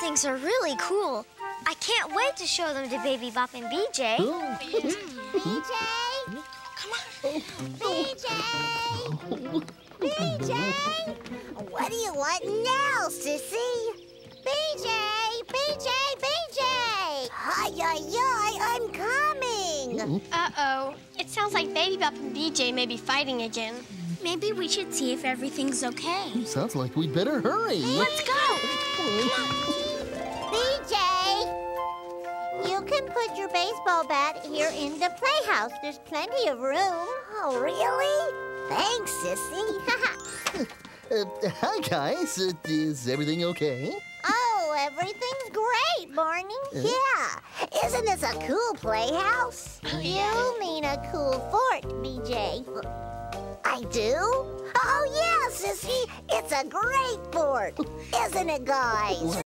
things are really cool. I can't wait to show them to Baby Bop and BJ. BJ! Come on. BJ! BJ! What do you want now, Sissy? BJ! BJ! BJ! Hi, I'm coming! Uh-oh. It sounds like Baby Bop and BJ may be fighting again. Maybe we should see if everything's okay. Sounds like we'd better hurry. Let's go! BJ! You can put your baseball bat here in the playhouse. There's plenty of room. Oh, really? Thanks, Sissy. Hi, guys. Is everything okay? Oh, everything's great, Barney. Yeah. Isn't this a cool playhouse? You mean a cool fort, BJ. I do? Oh, yeah, Sissy. It's a great fort. Isn't it, guys?